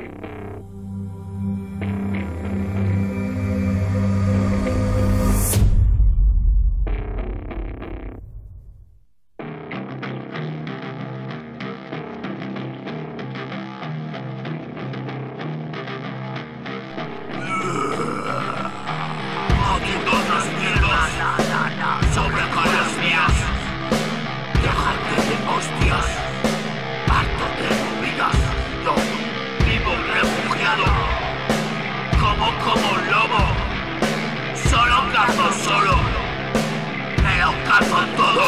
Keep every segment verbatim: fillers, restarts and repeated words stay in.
Atiendo otras mierdas, sobra con las mías. Déjate de ostias, harto de movidas. Yo vivo refugiado, como como lobo. Solo cazo solo, pero cazo todo.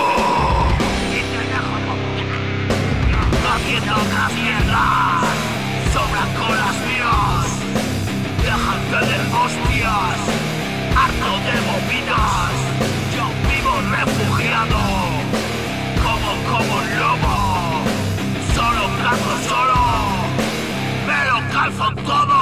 Atiendo otras mierdas, sobra con las mías. Déjate de ostias, harto de movidas. Yo vivo refugiado, como como lobo. Solo cazo solo, pero calzo todo.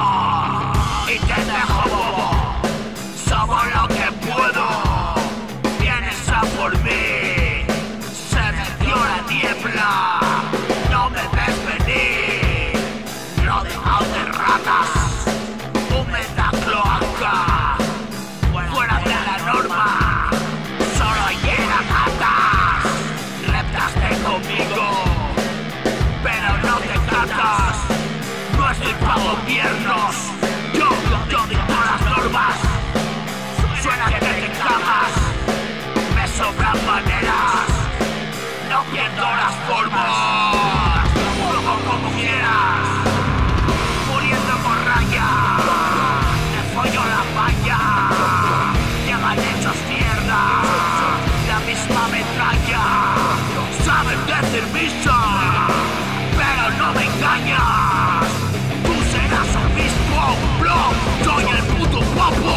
Y te dejo bobo, Sobo lo que puedo. Vienes a por mí, se metió la niebla. No me ves venir, rodeado de ratas. Húmeda cloaca, fuera de la norma, solo llega gatas. Reptaste conmigo, pero no te catas. No estoy pa' gobiernos, yo, yo dicto las normas. Suena que te cagas, me sobran maneras. No pierdo las formas, luego como quieras. Muriendo por raya, te follo la valla. Llegan hechos mierda, la misma metralla. Sabes decir misa, pero no me engañas. Tú serás obispo, bro, soy el puto guapo.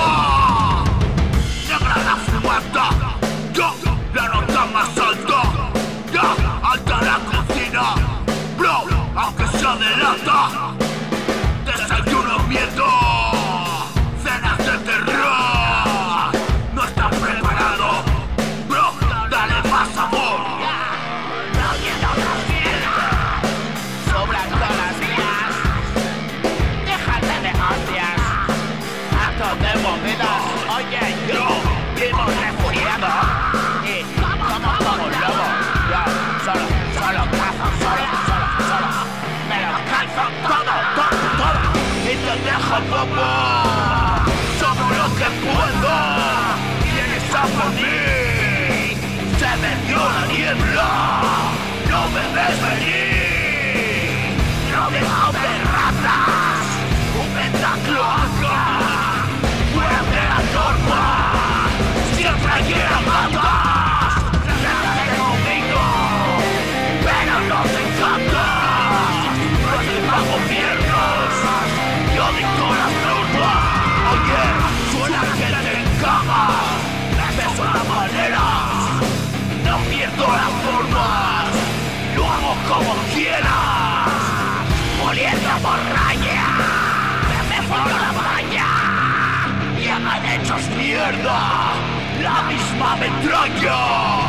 Negra la fuerza, yo la nota más alta. Ya, alta la cocina, bro, aunque sea de lata. Desayuno miedo, cenas de terror. No estás preparado, bro, dale más amor. No quiero otras mierdas, sobran con las mías. Déjate de ostias, harto de movidas. Oye, yo vivo refugiado y como como lobo. Yo solo, solo cazo, solo, solo, solo. Me lo calzo todo, todo, todo. Y te dejo bobo, Sobo lo que puedo. Vienes a por mí, se metió la niebla. No me ves venir, rodeado de ratas. Húmeda cloaca, fuera de la norma. Siempre llegan gatas. Reptaste conmigo, pero no te encantas. No estoy pa' gobiernos, yo dicto las normas. Oye, suena que te encajas, me suenan maneras. No pierdo las formas, lo hago como quieras. Muriendo por raya, me follo la valla. Llegan hechos mierda, la misma metralla.